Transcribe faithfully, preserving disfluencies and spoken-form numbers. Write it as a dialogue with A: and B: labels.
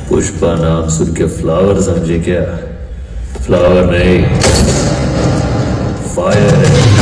A: पुष्पा नाम सुन के फ्लावर समझे क्या? फ्लावर नहीं, फायर है।